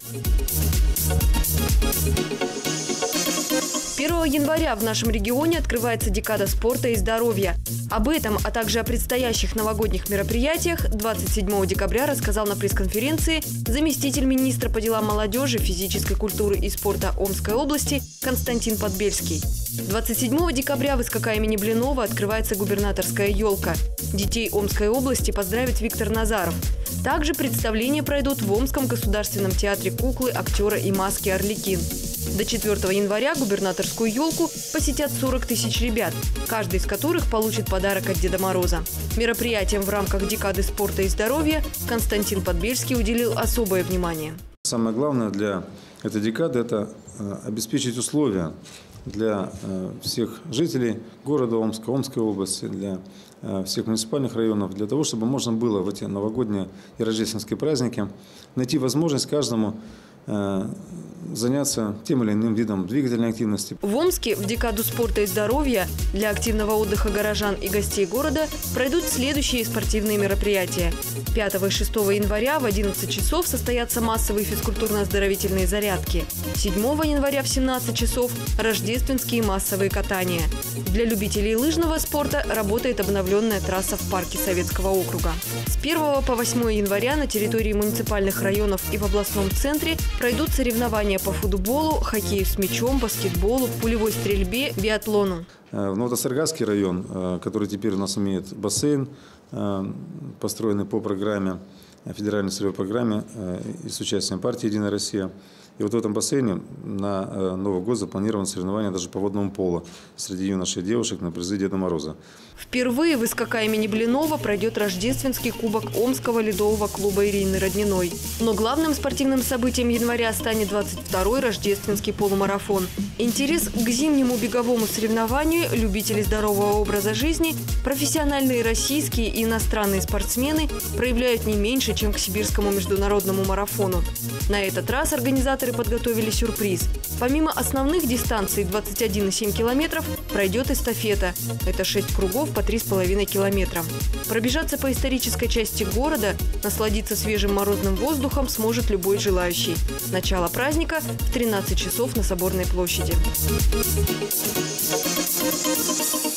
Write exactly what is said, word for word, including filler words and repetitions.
первого января в нашем регионе открывается декада спорта и здоровья. Об этом, а также о предстоящих новогодних мероприятиях двадцать седьмого декабря рассказал на пресс-конференции заместитель министра по делам молодежи, физической культуры и спорта Омской области Константин Подбельский. двадцать седьмого декабря в СКК имени Блинова открывается губернаторская елка. Детей Омской области поздравит Виктор Назаров. Также представления пройдут в Омском государственном театре куклы, актера и маски «Арлекин». До четвёртого января губернаторскую елку посетят сорок тысяч ребят, каждый из которых получит подарок от Деда Мороза. Мероприятиям в рамках декады спорта и здоровья Константин Подбельский уделил особое внимание. Самое главное для этой декады – это обеспечить условия для всех жителей города Омска, Омской области, для всех муниципальных районов, для того, чтобы можно было в эти новогодние и рождественские праздники найти возможность каждому заняться тем или иным видом двигательной активности. В Омске в декаду спорта и здоровья для активного отдыха горожан и гостей города пройдут следующие спортивные мероприятия. пятого и шестого января в одиннадцать часов состоятся массовые физкультурно-оздоровительные зарядки. седьмого января в семнадцать часов рождественские массовые катания. Для любителей лыжного спорта работает обновленная трасса в парке Советского округа. С первого по восьмое января на территории муниципальных районов и в областном центре пройдут соревнования по футболу, хоккею с мячом, баскетболу, пулевой стрельбе, биатлону. В Новосаргасский район, который теперь у нас имеет бассейн, построенный по программе, федеральной целевой программе и с участием партии «Единая Россия». И вот в этом бассейне на Новый год запланировано соревнование даже по водному полу среди юношей и девушек на призы Деда Мороза. Впервые в СКК имени Блинова пройдет рождественский кубок Омского ледового клуба Ирины Родниной. Но главным спортивным событием января станет двадцать второй рождественский полумарафон. Интерес к зимнему беговому соревнованию любители здорового образа жизни, профессиональные российские и иностранные спортсмены проявляют не меньше, чем к сибирскому международному марафону. На этот раз организаторы подготовили сюрприз. Помимо основных дистанций двадцать один и семь километров пройдет эстафета. Это шесть кругов по три с половиной километра. Пробежаться по исторической части города, насладиться свежим морозным воздухом сможет любой желающий. Начало праздника в тринадцать часов на Соборной площади.